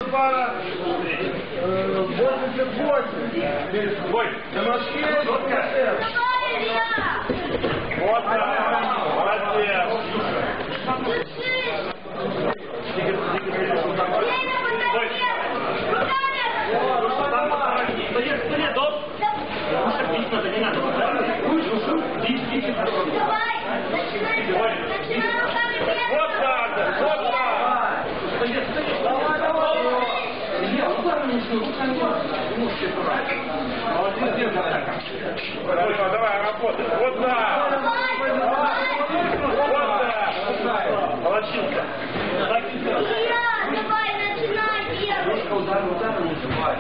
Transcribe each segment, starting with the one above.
пара 88. Ой, на ножке. Вот так. Молодец. Вот так, вот так. Давай, работай. Вот так. Вот так. Молодчинка. Давай, начинай делать. Удар не забывай.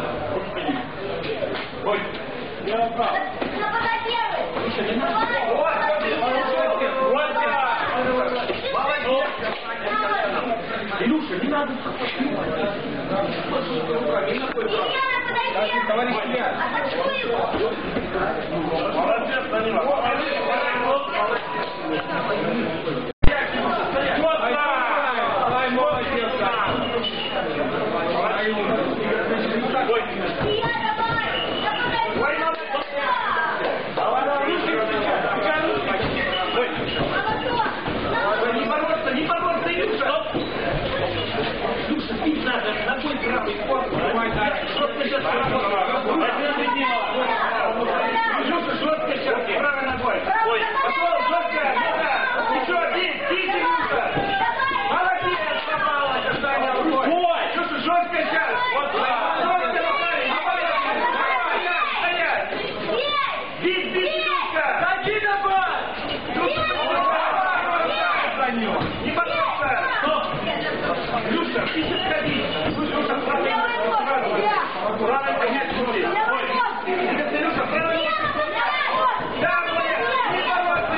Ой. Я упал. Давай делай. Вот так. Молодец. Илюша, не надо. Товарищ Илья. Молодец, Данила. Вот так. Давай, молодец. Не бороться, Илюша! Илюша, пить надо, ногой правый корпус. Жестко сейчас Илюша, жестко сейчас, правой ногой. Ой, пошел, жестко, еще, бей, Илюша! Молодец, попала, Таня рукой. Ой, Илюша, жестко сейчас, вот так. Жестко, стоять! Бей, Илюша! Сади давай! Не бороться! Илюша, пиши сходи! Илюша, правой поднять руки! Ой! Илюша, правой! Да, молодец! Не бороться!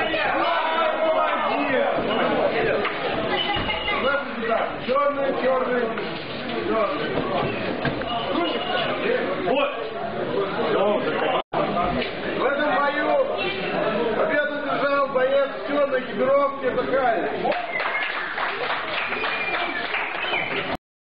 Молодец! Черный, черный! Вот! В этом бою победу держал боец в черной экипировке Захария.